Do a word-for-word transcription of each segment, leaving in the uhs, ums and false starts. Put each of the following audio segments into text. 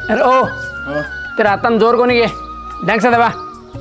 अरे ओ तेरा हाथ में जोर को नहीं गए ढंग से दबा।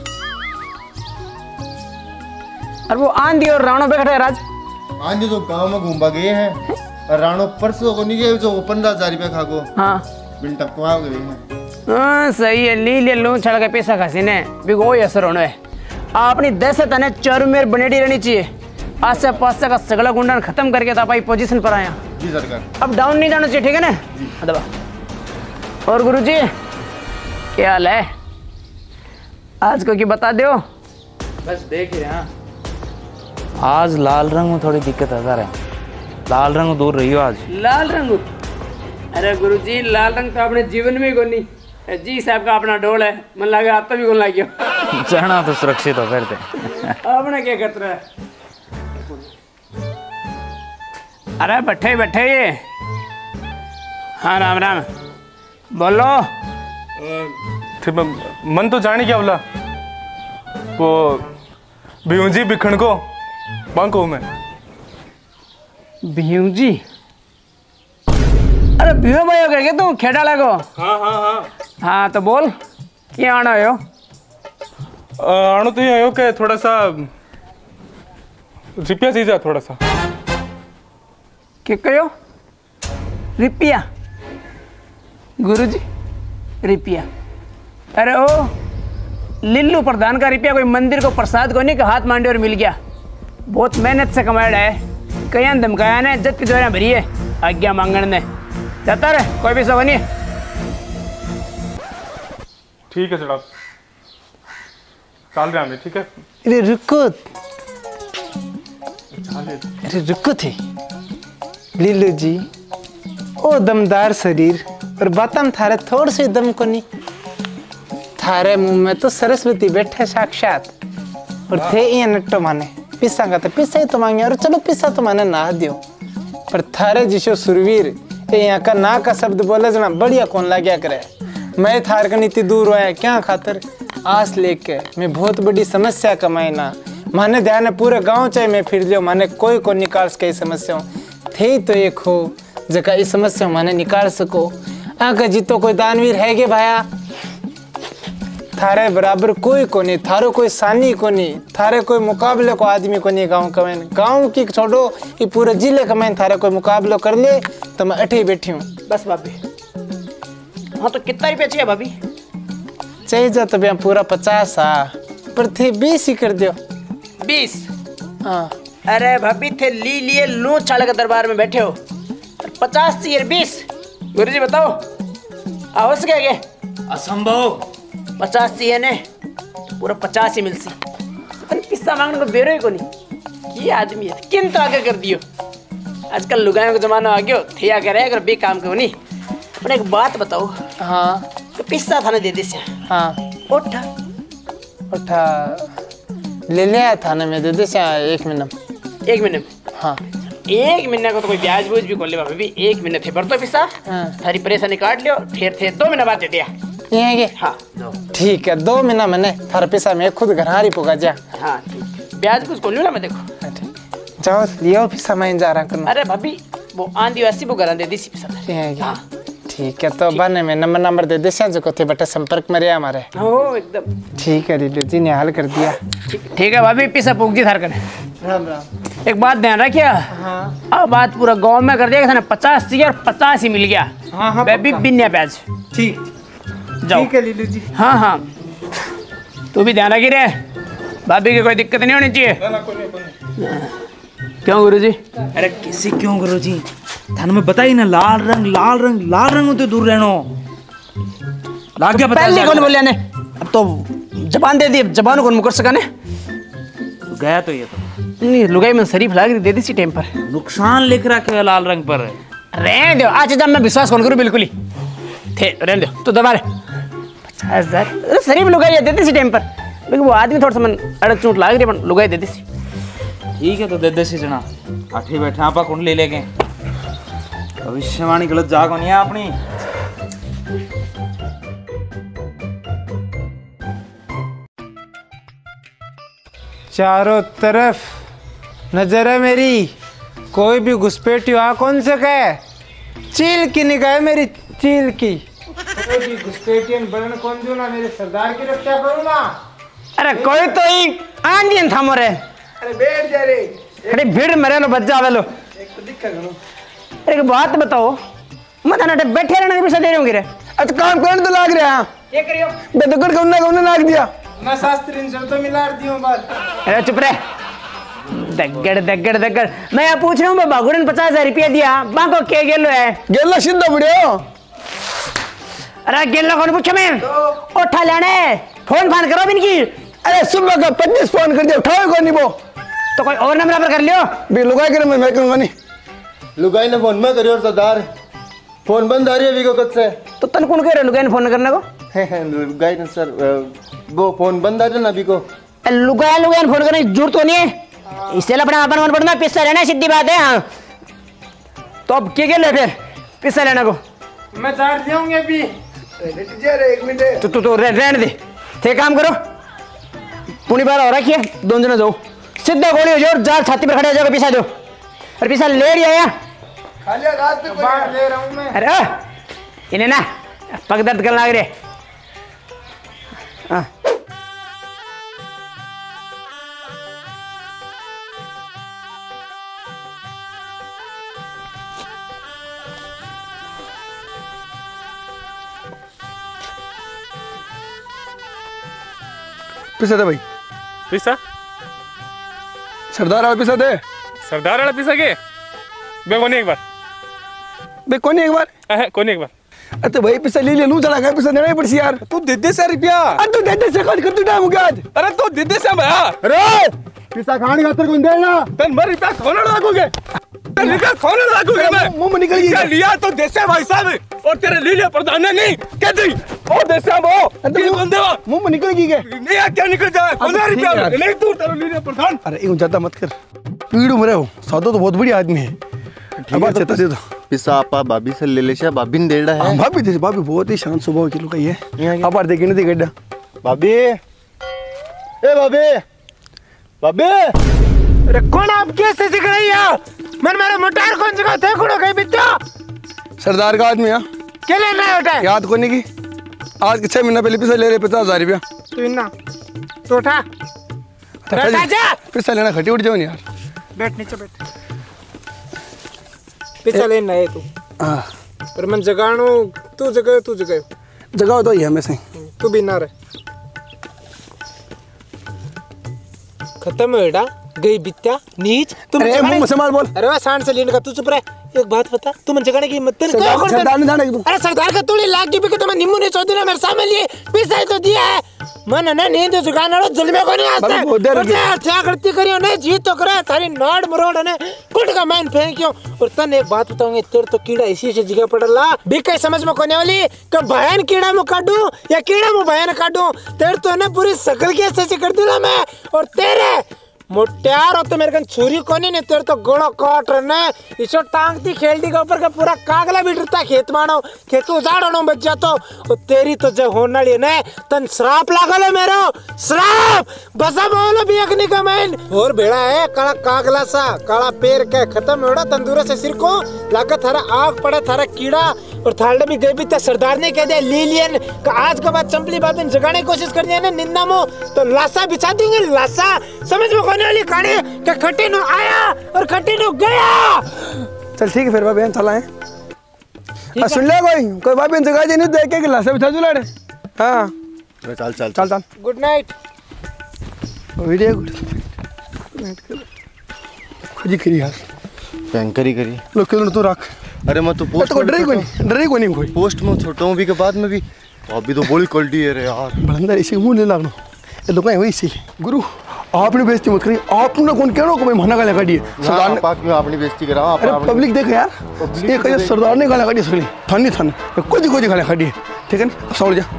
और वो आंधी और राणो पे खड़े राज। आंधी तो गांव में घूमबा गए हैं और राणो परसों को नहीं गए जो पंद्रह हजार रुपया खा को। हाँ बिन टपकवा गए हैं। हाँ सही है ली ले लूँ छड़ के पैसा खासी ने भी वो असर होना है। अपनी दहशत ने चारों मेर बनेडी रहनी चाहिए। आसे पास का सगला गुंडा खत्म करके तो आप पोजीशन पर आया। जी सरकार। अब डाउन नहीं जाना चाहिए ठीक है ना दबा। और गुरुजी क्या हाल है आज को की बता दो। बस देख रहे हैं आज लाल रंग में थोड़ी दिक्कत आ रहा है। लाल रंग दूर रही हो आज। लाल रंग अरे गुरुजी लाल रंग तो अपने जीवन में को नहीं जी साहब का अपना डोल है मन लगा आप तो भी कौन लग गया। जाना तो सुरक्षित हो फिर अपने क्या खतरा है। अरे बैठे बैठे ये हाँ राम राम बोलो। मन तो जाने क्या बोला वो भीऊजी बिखण को बांको में भीऊजी। अरे भीऊ भाई करके तू खेड़ा लगो। हाँ हाँ हाँ हाँ तो बोल क्या आना हो। आणु तो ये हो के थोड़ा सा रिपिया चीज है थोड़ा सा क्या कहो रिपिया गुरुजी रिपिया। अरे ओ लिल्लू प्रधान का रिपिया कोई मंदिर को प्रसाद को नहीं का हाथ मांडे और मिल गया। बहुत मेहनत से कमाया है कया धमकाया ने इज्जत की जोरियां भरी है आज्ञा मांगण ने जाता रहे कोई भी सवाल नहीं। ठीक है जनाब चल रहे हमें ठीक है। अरे रुको अरे रुको थे लीलू जी ओ दमदार शरीर और बातम थारे थोड़ से दम को नहीं। थारे मुंह में तो सरस्वती बैठे साक्षात और थे ये नट्टो माने पिस्सा का तो पिस्सा ही तो मांगे और चलो पिस्सा तो माने ना दियो पर थारे जिसो सुरवीर ये यहाँ का ना का शब्द बोले जना बढ़िया कौन ला गया करे। मैं थार का नीति दूर हुआ क्या खातर आस लेके मैं बहुत बड़ी समस्या कमाई ना माने ध्यान है पूरे गांव चाहे मैं फिर लियो माने कोई को निकाल सके समस्या थे तो एक हो जगह इस समस्या माने निकाल सको। आगे जीतो कोई दानवीर है के भाया थारे बराबर कोई को नहीं थारो कोई सानी को नहीं थारे कोई मुकाबले को आदमी को नहीं। गाँव कमें गाँव की छोड़ो ये पूरे जिले कमें थारे कोई मुकाबला कर ले तो मैं अठे बैठी हूँ बस भाभी। हाँ तो कितना रुपया चाहिए भाभी। चाहिए जा तो भैया पूरा पचास आ पर थे बीस ही कर दियो। बीस हाँ अरे भाभी थे ली लिए लू चाल के दरबार में बैठे हो पचास चाहिए बीस। गुरु जी बताओ आवश्यक है क्या असंभव पचास चाहिए ने तो पूरा पचास ही मिलसी पर किस्सा मांगने को बेरो ही को नहीं। ये आदमी है किन तो आगे कर दियो आजकल लुगाइयों का जमाना आ गयो थे आगे रहे अगर बे काम को नहीं। पर एक बात बताओ। हाँ तो पिस्सा थाने दे दे। हाँ उठा उठा ले लिया थाने में दे दे एक मिनट एक मिनट हाँ एक महीने को तो कोई ब्याज बूज भी खोल ले भाभी एक महीने थे पर तो पिस्सा सारी परेशानी काट लियो फिर थे दो महीने बाद दे दिया। ये हाँ ठीक है दो महीना मैंने थारा पैसा मैं खुद घर हारी पुगा जा। हाँ ठीक ब्याज कुछ खोल ना मैं देखो जाओ लियो पैसा मैं जा रहा करना। अरे भाभी वो आंधी वासी वो घर दे दी पैसा। ठीक है तो बने में नंबर नंबर दे दे जो को थे बेटा संपर्क में रहे हमारे। ओ एकदम ठीक है लीलू जी ने हाल कर दिया। ठीक है भाभी पैसा पूग दी थार कर। राम राम। एक बात ध्यान रखिया। हाँ अब बात पूरा गांव में कर दिया पचास चाहिए और पचास ही मिल गया। हाँ हाँ बेबी बिना ब्याज। ठीक जाओ ठीक है लीलू जी। हाँ हाँ तू भी ध्यान रखी रे भाभी की कोई दिक्कत नहीं होनी चाहिए। क्यों गुरुजी। अरे किसी क्यों गुरुजी थाने में बताई ना लाल रंग लाल रंग लाल रंग तो दूर रहनो लाग गया पता पहले कौन बोलिया ने अब तो जबान दे दी जबान कौन मुकर सका ने गया तो ये तो नहीं लुगाई में शरीफ लाग दे दी सी टाइम पर नुकसान लिख रखे है लाल रंग पर। रहने दो आज जब मैं विश्वास कौन करूँ बिल्कुल ही थे रहने दो तो दबा रहे पचास हजार शरीफ लुगाई दे दी सी टाइम पर लेकिन वो आदमी थोड़ा सा मन अड़क चोट लाग रही लुगाई दे दी सी। ठीक है तो दे दे सी जना आठे बैठे आपा कौन ले लेके भविष्यवाणी गलत जागो नहीं है अपनी। चारों तरफ नजर है मेरी कोई भी घुसपैठी आ कौन से कहे चील की निगाह मेरी चील की भी घुसपैठियन बड़न कौन जो ना मेरे सरदार की रक्षा करो ना। अरे कोई तो ही आंधियन था मोरे। अरे बैठ जा रे। अरे भीड़ मरे लो बच जावे लो। एक तो दिक्कत करो। एक बात बताओ, मत ना बैठे रहने के पैसे दे रहे होंगे रे। अच्छा काम करने तो लाग रहा है। ये करियो। बेदकड़ कौन ना कौन लाग दिया। मैं शास्त्री ने तो मिला दियो बात। अरे चुप रहे। दगड़ दगड़ दगड़ मैं यहाँ पूछ रहा हूँ, बागुड़ ने पचास हजार रुपया दिया, बाको के गेलो है? गेला सीधा बढ़िया। अरे गेलो कौन पूछो मैं? उठा लेने, फोन फान करो भी नहीं। अरे सुबह का पच्चीस फोन कर दिया, उठाओ कौन नहीं वो। तो कोई और नंबर पर कर लियो। भी लुगाई करे मैं मैं करूँगा नहीं। लुगाई ने फोन में करियो सरदार, फोन बंद आ रही है अभी को कद से। तो तन कौन कह रहे लुगाई ने फोन करने को? लुगाई ने सर वो फोन बंद आ रहा ना अभी को। लुगाया लुगाया फोन करने की जरूरत तो नहीं है, इससे अपना अपन मन पड़ना पिस्सा लेना सीधी बात है। हाँ तो अब क्या ले फिर पिस्सा लेने को? मैं चार्ज देऊंगी अभी। एक मिनट तो तू तो रहने दे, थे काम करो। पुनी बार हो रखी है, दोनों जने जाओ सीधा गोली हो जाओ, जार छाती पर खड़े हो जाओ, पिसा दो और पिसा ले लिया या खाली रात में बाहर ले रहा हूं मैं। अरे इन्हें ना पग दर्द करने लग रहे। हाँ पैसा दे भाई। पैसा सरदार वाला पैसा दे। सरदार वाला पैसा के बे कोनी एक बार बे कोनी एक बार अहे कोनी एक बार। अरे भाई पैसा ले ले लूं, चला गया पैसा देना ही पड़सी यार। तू दे दे सौ रुपया। अरे तू दे दे से कर तू टाइम हो गया आज। अरे तू दे दे से भैया। अरे पैसा खाने खातर कौन देना? तन मर रुपया खोलने लागोगे, तन रुपया खोलने लागोगे। मैं मुंह में निकल गया। लिया तो देसे भाई साहब, और तेरे ले लिया प्रधान ने नहीं कह दी। ओ देसे वो ये बंदे वो मुंह में निकल गई के नहीं आ क्या निकल जाए पंद्रह रुपया नहीं तू तेरे ले लिया प्रधान। अरे यूं ज्यादा मत कर, पीड़ मरे हो। सादो तो बहुत बढ़िया आदमी है। अब चेता दे दो पिसा आपा भाभी से ले ले शा, भाभी ने देड़ा है। भाभी दे, भाभी बहुत ही शांत स्वभाव की लोग है। अब आर देखे नहीं गड्ढा भाभी, ए भाभी भाभी। अरे कौन आप कैसे सिख रही है? मन मारे मोटार कौन जगह थे कुड़ो कहीं बित्ता। सरदार का आदमी है। क्या लेना है बेटा? याद कोनी की आज के छह महीना पहले पैसा ले रहे पचास हजार रुपया। तू इन्ना तो उठा पैसा लेना खटी उठ जाओ यार। बैठ नीचे बैठ। पैसा लेना है तू। हाँ पर मन जगाणो तू जगह तू जगह जगाओ तो ही हमें से तू भी ना रहे। खत्म है बेटा, गई बित्या नीच। तुम मुंह से माल बोल। अरे वाह सांड से लेने का तू चुप रहे। एक बात बता, तुम जगाने की मत तेरे क्या करते? सरदार ने जाने की। अरे सरदार का तोड़ी लाख की भी तुम निम्मू ने चौधरी ने मेरे सामने लिए पैसा तो दिया है। मन ना नींद जगाने वाला जुल्मे को नहीं आता है। और क्या करती करियो नहीं जीत तो करे थारी नाड़ मरोड़ ने कुट का माइन फेंकियो। और तन एक बात बताऊंगी, तेरे तो कीड़ा इसी ऐसी जगह पड़ला बिकई समझ में कोने वाली कि भयान कीड़ा में काटूं या कीड़ा में भयान काटूं। तेरे तो ना पूरी शकल की ऐसे कर दूंगा मैं। और तेरे मोट्यार हो तो मेरे कन छुरी कोनी ने तेरे तो गोड़ो काट रने इसो टांगती खेलती के ऊपर का पूरा कागला बिटरता खेत मानो खेत उजाड़नो बच जातो। और तेरी तो जो होने वाली ने तन श्राप लागल है मेरो श्राप बसा बोलो भी अग्नि का मैन। और बेड़ा है काला कागला सा काला पैर के खत्म होड़ा तंदूरे से सिर को लागा थारा आग पड़ा थारा कीड़ा। और थालडे भी गई भी तो सरदार ने कह दिया लीलियन का आज के बाद चंपली बाबी जगाने की कोशिश कर दिया ना निंदा मो तो लाशा बिछा देंगे लाशा। समझ में कोने वाली कहानी कि खट्टी नो आया और खट्टी नो गया। चल ठीक है फिर बाबी चला है। सुन ले कोई कोई बाबी जगह जी नहीं देखे कि लाशा बिछा जुला रे। हाँ चल चल चल चल good night video good night खुजी करी यार बैंकरी करी लो क्यों तू रख। अरे मैं तो पोस्ट तो डरे कोई नहीं डरे कोई नहीं कोई पोस्ट में छोटा हूँ भी के बाद में भी अभी तो बड़ी क्वालिटी है रे यार। बलंदर इसी मुंह नहीं लागनो ये दुकान वही सी गुरु आपने बेइज्जती मत करी। आपने कौन कह रहा को मैं मना गाला काटी है सरदार ने पाक में आपने बेइज्जती करा। अरे पब्लिक देख यार ये कहे सरदार ने गाला काटी सगली थानी थान कुछ कुछ गाला काटी है ठीक है ना सौड़ जा।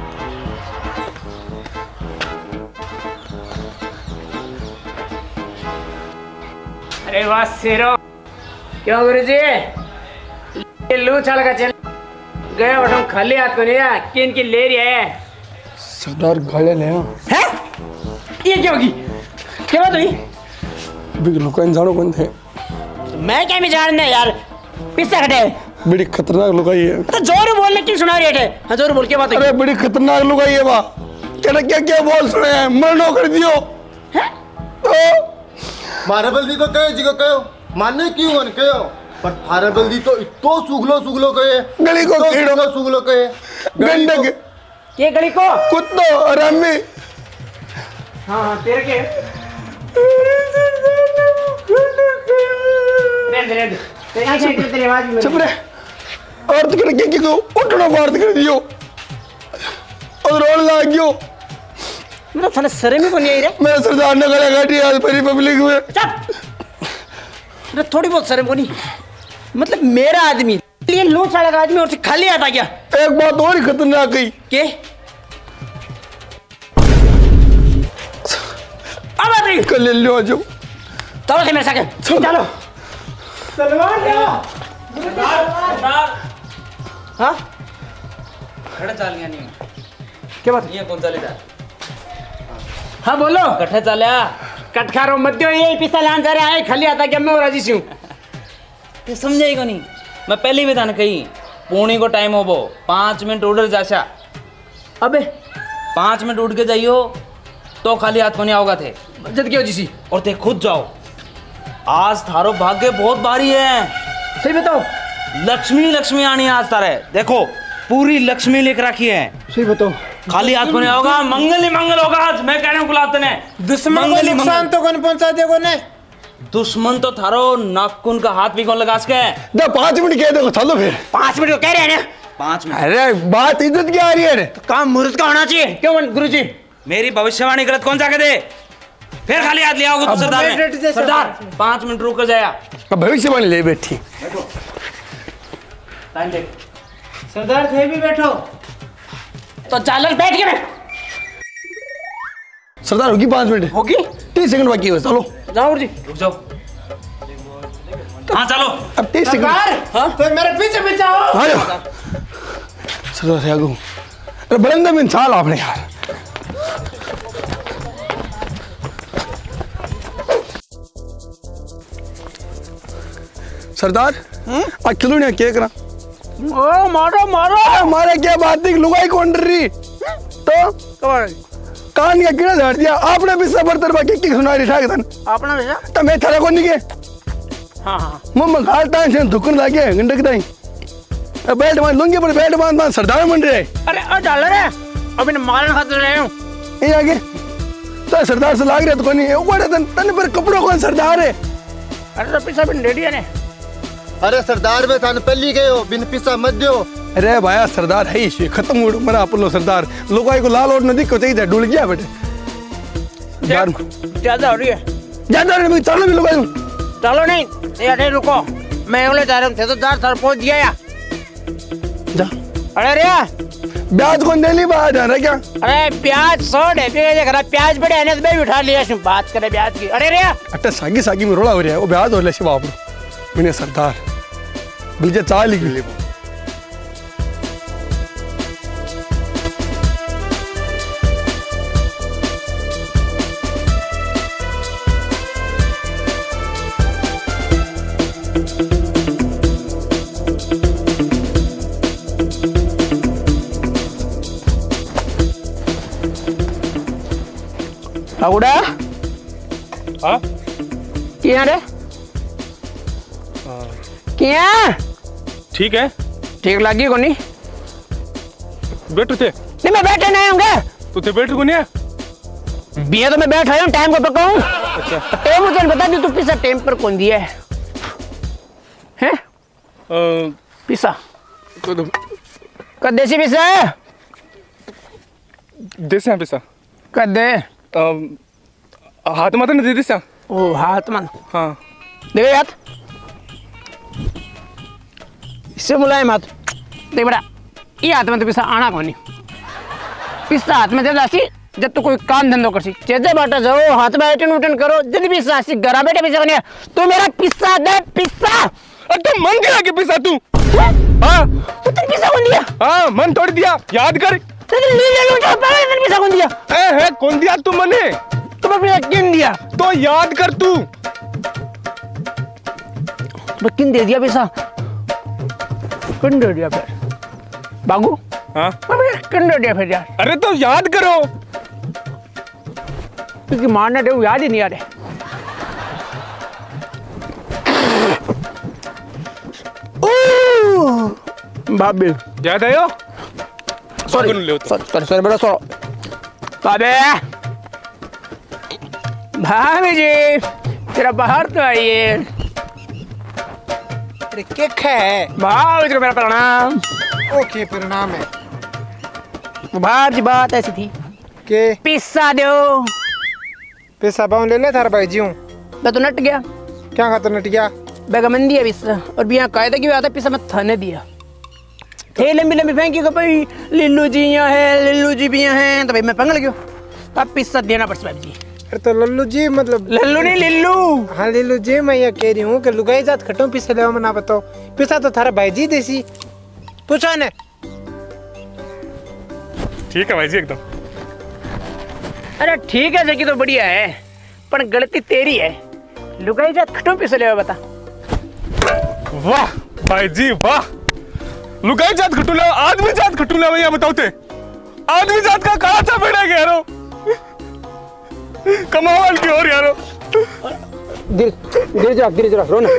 अरे वाह शेरो क्यों गुरुजी ये लू चल का चल गया बटम खाली हाथ को नहीं है किन की ले रही है सरदार गाले ले हैं ये क्या होगी क्या बात हुई? बिग लुकाइन जानो कौन थे? मैं क्या भी जानना यार पिस्सा खटे बड़ी खतरनाक लुगाई है। तो जोर बोलने की सुना रही है। हाँ जोर बोल के बात है। अरे बड़ी खतरनाक लुगाई है बा। क्या क्या क्या बोल सुने हैं, मरनो कर दियो। हैं? मारे बल्दी को कहे जी को कहो माने क्यों मन कहो पर थारे बल्दी तो इतो सुगलो सुगलो कहे गली को कीड़ो सुगलो कहे गंडक के गली को कुत्तो रम्मी। हाँ हाँ तेरे के रेंद रेंद तेरे आँखें तेरे तेरे आवाज़ में चुप रहे। और तो क्या क्या को उठनो बात कर दियो और रोड लाग गयो। मेरा थाने सरे में कौन नहीं आई रे? मेरा सरदार ने गला काटी आज परी पब्लिक में। चुप। मेरा थोड़ी बहुत शर्म को नहीं मतलब मेरा आदमी ये लो चालक आदमी और से खाली आता क्या? एक बात और ही खतरनाक गई के अब आ रही कल ले लो जो चलो मेरे साथ चलो तलवार ले हाँ खड़ा चाल गया नहीं क्या बात ये कौन सा लेता हाँ बोलो कट्ठा चाल्या कटखारो मत दो ये पिसा लान जा रहा है खाली आता क्या मैं और राजी हूँ तो समझेगा नहीं मैं पहले भी था ना कही पूर्णी को टाइम हो वो पाँच मिनट उधर जाशा अबे पाँच मिनट उठ के जाइयो तो खाली हाथ को नहीं आओगा थे जद क्यों जी और ते खुद जाओ आज थारो भाग्य बहुत भारी है। सही बताओ लक्ष्मी लक्ष्मी आनी है आज तारे देखो पूरी लक्ष्मी लेकर रखी है। सही बताओ खाली हाथ को नहीं आओगा मंगल ही मंगल होगा आज मैं कह रहा हूँ गुलाब तने दुश्मन को नुकसान तो कौन पहुंचा दे कोने दुश्मन तो थारो नाखून का हाथ भी कौन लगा सके दो पाँच मिनट कह दो चलो फिर पाँच मिनट को कह रहे हैं ना पाँच मिनट अरे बात इज्जत की आ रही है तो काम मुहूर्त का होना चाहिए क्यों गुरुजी मेरी भविष्यवाणी गलत कौन जाके दे फिर खाली हाथ ले आओगे तो सरदार ने सरदार पाँच मिनट रुक कर जाया भविष्यवाणी ले बैठी टाइम देख सरदार थे भी बैठो तो चालक बैठ के सरदार होगी पाँच मिनट होगी तीस सेकंड बाकी है चलो जाओ जी रुक जाओ हाँ चलो अब तीस सेकंड हाँ तो मेरे पीछे पीछे आओ हाँ जाओ सरदार आगू अरे बरंदे में चाल आपने यार सरदार आज खिलौने क्या करा ओ मारो मारो हमारे क्या बात थी लुगाई कौन डर रही तो कान का कीड़ा झाड़ दिया आपने भी सबर तरबा की की सुना रही था तन अपना भेजा तो मैं थारा कौन नहीं के हाँ हाँ मम्मा घालता है धुकन लागे गंडक दाई अब बेल्ट बांध लूंगी पर बेल्ट बांध बांध सरदार बन रहे अरे ओ डाल रहे अभी मारन खाते रहे हूँ ये आगे तो सरदार से लाग रहे तो कोनी ऊपर तन तन पर कपड़ों कौन सरदार है अरे तो पिसा भी रेडी है ने अरे सरदार में थाने पल्ली गए हो बिन पिसा मत दो अरे भाया सरदार है ही खत्म हो मरा अपन सरदार लोग को लाल और नदी को चाहिए डुल गया बेटे ज्यादा हो रही है ज्यादा नहीं चलो भी लोग चलो नहीं ये नहीं रुको मैं अगले जा रहा हूँ तो दार सर पहुंच गया या जा अरे रे ब्याज कौन देली बात है क्या अरे प्याज सौ ढेपे करा प्याज बड़े है ना मैं उठा लिया बात करे ब्याज की अरे रे अट्टे सागी सागी में रोड़ा हो रहा है वो ब्याज हो ले शिवा मैंने सरदार बीजे चाल ही अगुड़ा हाँ क्या रे क्या ठीक है ठीक लगी को नहीं बैठो थे नहीं मैं बैठे नहीं होंगे तू थे बैठ को नहीं है बिया तो मैं बैठ रहा हूँ टाइम को पकाऊं अच्छा टाइम मुझे बता दी तू पिसा टाइम पर कौन दिया है हैं पिसा तो कद देसी पिसा है देसे हैं पैसा कद दे हाथ माता ने दे दिया ओ हाथ मन हाँ देखो यार इससे मुलायम हाथ देख बेटा ये हाथ में तो पिसा आना कौन नहीं पिसा हाथ में दे दासी जब तो कोई काम धंधो कर सी चेजे बाटा जाओ हाथ में अटन उटन करो जल्दी पिसा सी घरा बैठे पिसा बनिया तू मेरा पिसा दे पिसा अरे तू मन गया कि पिसा तू हाँ तू तेरे पिसा कौन दिया हाँ मन तोड़ दिया याद कर तेरे ले ले लो जा पहले तेरे पिसा कौन दिया ए है कौन दिया तू मने तुम्हें पिसा किन दिया तो याद कर तू तो किन दे दिया पिसा किंडर दिया फिर बागू। हाँ अबे किंडर दिया फिर यार। अरे तो याद करो। क्योंकि मारना दे याद ही नहीं आ रहा। बाबे याद आयो? सॉरी सॉरी सॉरी बेटा सॉरी। बाबे भाभी जी तेरा बाहर तो आइए। अरे क्या है? भाभी जी को मेरा प्रणाम। ओके प्रणाम है। भाभी जी बात ऐसी थी के पिस्सा दो। पैसा बाउन ले ले थारा भाई जी हूँ। मैं तो नट गया। क्या खाता नट गया? बेगमंदी है पिस्सा और बिया कायदा की बात है पिस्सा मैं थाने दिया। थे लंबी लंबी फेंकी को भाई लिल्लू जी यहाँ है लिल्लू जी भी यहाँ हैं तो भाई मैं पंगल गया। अब पिस्सा देना पड़ता भाई जी। अरे तो लल्लू जी मतलब लल्लू नहीं लिल्लू। हाँ लिल्लू जी मैं ये कह रही हूँ कि लुगाई जात खटो पिस्सा ले ना बताओ। पिस्सा तो थारा भाई जी देसी पूछो ने। ठीक है भाई जी एकदम। अरे ठीक है जगी तो बढ़िया है पर गलती तेरी है। लुगाई जात खटो पिस्सा ले बता। वाह भाई जी वाह। लुगाई जात खटूला आदमी जात खटूला भैया बताओते। आदमी जात का कहा था बेड़ा के यारो। कमाल की और यारो। गिर गिर जा गिर जा रो ना।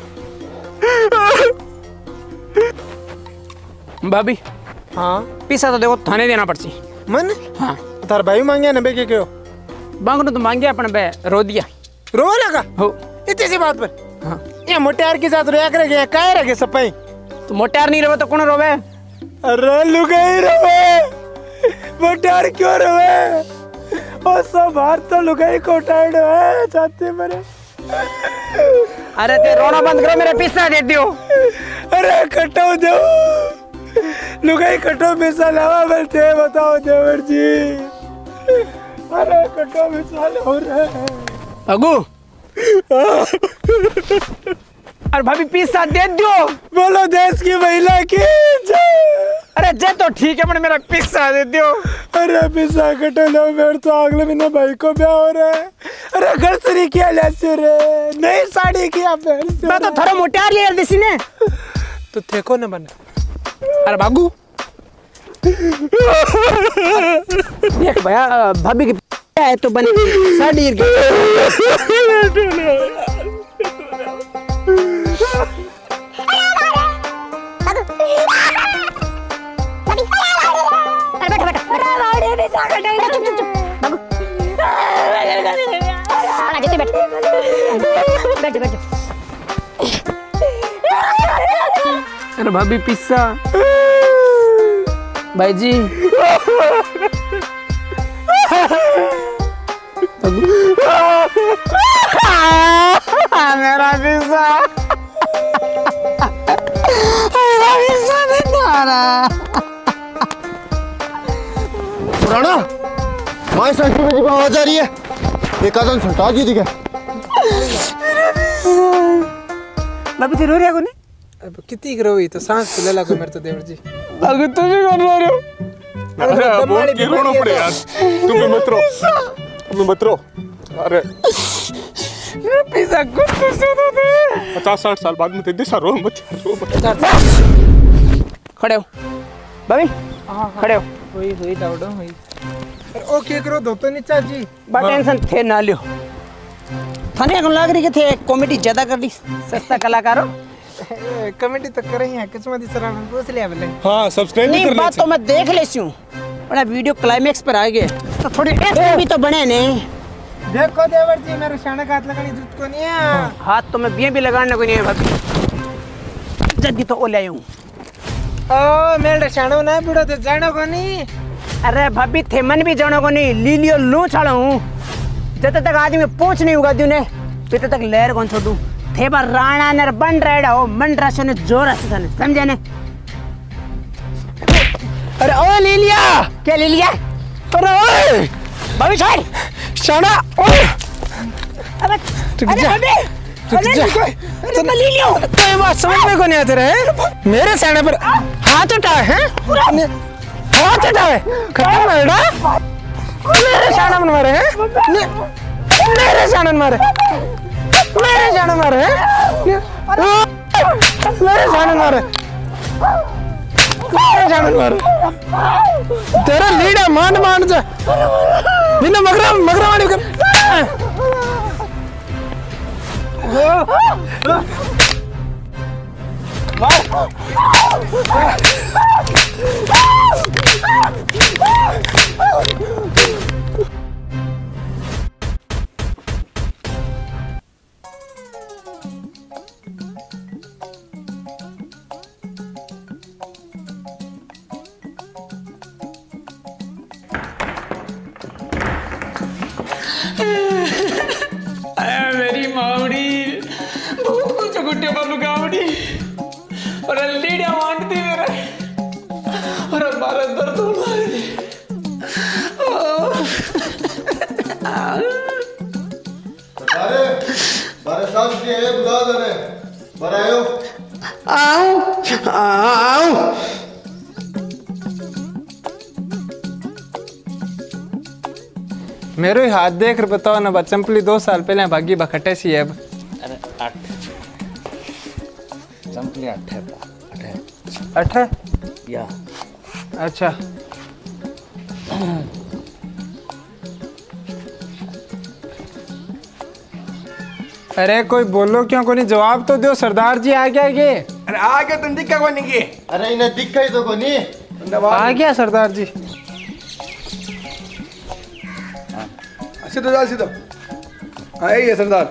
भाभी हाँ पिस्सा तो देखो थाने देना पड़सी। मन हाँ थारा भाई मांगे ना बेके क्यों? बांगनो तो मांगे अपन बे रो दिया। रो लगा हो इतनी सी बात पर। हाँ ये मोटियार के साथ रोया करे गया काय रखे सपाई। तो मोटार नहीं रोवे तो कौन रोवे? अरे लुगाई रोवे मोटियार क्यों रोवे? ओ सब बाहर तो लुगाई को टाइड है चाहते मेरे। अरे ते रोना बंद करो मेरे पिस्सा दे दियो। अरे कटो दो लुगाई कटो पैसा लावा बोलते बताओ देवर जी। अरे कटो पैसा हो रहा है अगू। अरे भाभी पिस्सा दे दियो। बोलो देश की महिला की जय। अरे जे तो ठीक है पर मेरा पिस्सा दे दियो। अरे पिस्सा कटो लो मेरे तो अगले महीने भाई को ब्याह हो रहा है। अरे घर से नहीं किया ले रे नई साड़ी किया पहन। मैं तो थोड़ा मोटार ले देसी ने तो थे को न बना। अरे बागू देख भैया भाभी की है तो बने साड़ी अरे भाभी पिस्सा भाई जी। मेरा पिस्सा मेरा पिस्सा नहीं खा रहा। राणा माय साइकिल में जी आवाज आ रही है। एक आदम सुनता जी दिखे। भाभी तेरे रो रहा कोनी? अब कितनी रोई तो सांस ले ला को मेरे तो देवर जी। अगर तुम भी कर रहे हो अरे बहुत की रोना पड़े यार। तुम भी मत रो तुम मत रो। अरे पिस्सा कुछ तो सुनो दे। पचास साठ साल बाद में तेरे सा रो मत रो मत। खड़े हो भाभी खड़े हो। हुई हुई दौड़ो हुई। अरे ओके करो दो तो नहीं चाची। बट टेंशन थे ना लियो। थाने को लग रही के थे कॉमेडी ज्यादा कर ली सस्ता कलाकारों। कमेटी तो कर रही है किस्मत इस तरह पूछ लिया बोले। हाँ सब्सक्राइब नहीं करना बात तो मैं देख लेती हूँ बड़ा वीडियो क्लाइमेक्स पर आ गए तो थोड़ी एक्शन भी तो बने ने। देखो देवर जी मेरे शाने का हाथ लगानी जरूरत को नहीं है। हाथ तो मैं बिया भी लगाने को नहीं है भाभी जल्दी तो ओ ले आऊँ। ओ मेरे शानो ना बुढ़ो तो जानो को नहीं। अरे भाभी थे मन भी जानो को नहीं ली लियो लू छाड़ा हूँ जब तक आदमी पूछ नहीं होगा तूने पिता तक लहर कौन छोड़ू थे बार राणा नर बन रेडा हो मन राशि ने जोर से थाने समझे ने। अरे ओ ले लिया क्या ले लिया? अरे ओए भाभी छोड़ शाना ओए। अरे अरे भाभी अरे तो मैं ले लियो। तो ये बात समझ में को नहीं आते रहे मेरे सामने पर हाथ उठाए हैं हाथ उठाए खत्म बेटा। मेरे सामने में मारे हैं मेरे सामने में मारे मेरे सामने में मारे हैं मेरे सामने में मारे तेरा लीडा मान मान जा निन्ना मगरा मगरा वाली कर मेरी मावड़ी कुछ गुट्टे बालू गावड़ी और लीड़ा मांगती मेरा और हमारा दर्द होना अरे बारे साथ के है बुला दे बारे आयो आओ आओ मेरे हाथ देख कर बताओ ना चंपली दो साल पहले भागी बखटे सी है अब अरे आठ चंपली आठ है अठ है या अच्छा अरे कोई बोलो क्यों कोई नहीं जवाब तो दो सरदार जी आ गया ये अरे आ गया तुम दिक्का को नहीं के अरे इन्हें दिखा ही तो को नहीं आ गया सरदार जी सीधो जा सीधो आए ये सरदार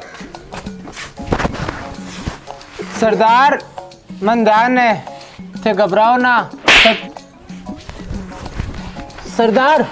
सरदार मन ध्यान है थे घबराओ ना सर... सरदार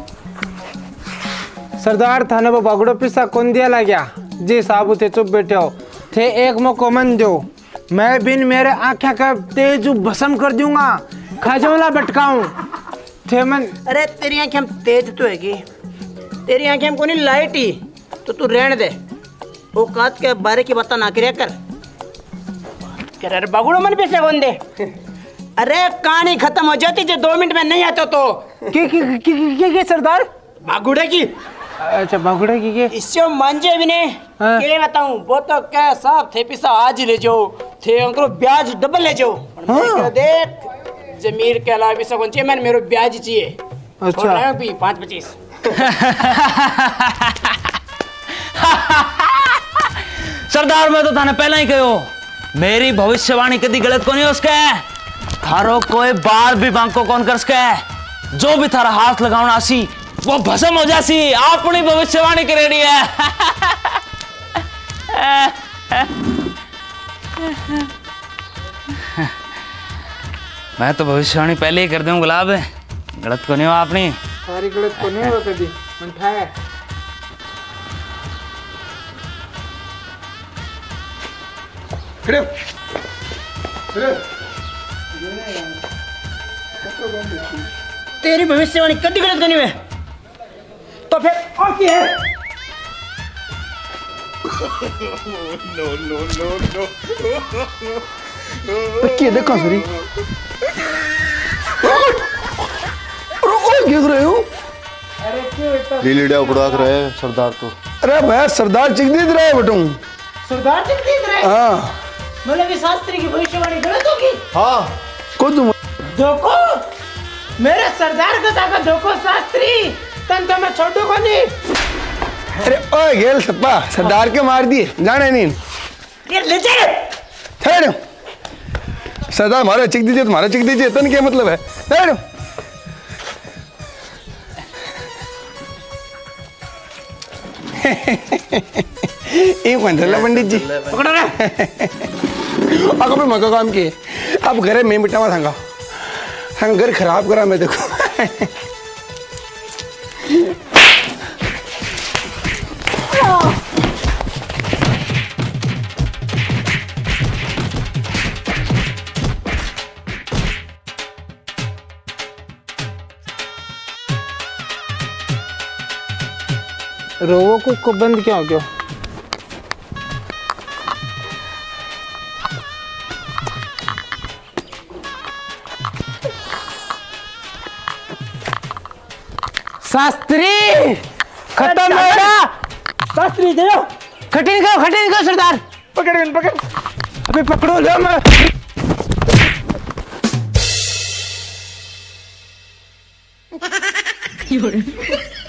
सरदार थाने वो बगड़ो पिसा कौन दिया ला गया जी साबू थे चुप बैठे हो थे एक मौको मन दो मैं बिन मेरे आंखें का तेज भस्म कर दूंगा खजौला भटकाऊं थे मन अरे तेरी आंखें हम तेज तो हैगी तेरी आंखें हमको नहीं लाइट ही तो तू रहने दे वो कात के बारे की बात ना करे कर कह रहा बगुड़ो मन पे से कौन दे अरे कहानी खत्म हो जाती जो दो मिनट में नहीं आता तो की की की की की सरदार बागुड़े की अच्छा बागुड़े की के इससे मांझे भी नहीं हाँ। के बताऊं वो तो क्या साहब थे पिसा आज ही ले जाओ थे अंकल ब्याज डबल ले जाओ हाँ। देख जमीर के अलावा भी सकूं चाहिए मैंने मेरे ब्याज चाहिए अच्छा भी पाँच पच्चीस सरदार मैं तो थाने पहले ही कहो मेरी भविष्यवाणी कदी गलत को नहीं उसके थारो कोई बार भी बांको कौन कर सके जो भी थारा हाथ लगावना सी वो भस्म हो जासी अपनी भविष्यवाणी की रेडी है मैं तो भविष्यवाणी पहले ही कर दूं गुलाब गलत को नहीं हो आपने सारी गलत को नहीं हो कभी मंठा है खड़े खड़े तेरी भविष्यवाणी कभी गलत करनी है तो फिर और क्या है नो नो नो नो क्या देखो सरी रुको गिर रहे हो लीलीड़ा उपड़ा कर रहे सरदार तो अरे भैया सरदार चिकदीद रहे बटू सरदार जी देख रहे हाँ मतलब कि शास्त्री की भविष्यवाणी गलत होगी हाँ खुद धोखो मेरे सरदार का जाकर धोखो शास्त्री तन तो मैं छोड़ू को नहीं अरे ओए गेल सप्पा सरदार के मार दिए जाने नहीं ये ले जा ठहरो सरदार हमारा चिक दीजिए तुम्हारा चिक दीजिए तन क्या मतलब है ठहरो एक पंचला पंडित जी पकड़ो रे अगर मैं मका काम किए अब घरे में मिटावा थांगा थांगा घर खराब करा मैं देखो रोवो को, को बंद क्यों क्यों शास्त्री खत्म हो गया शास्त्री दे खटिन करो खटिन करो सरदार पकड़ पकड़ अबे पकड़ो लो मैं 有人。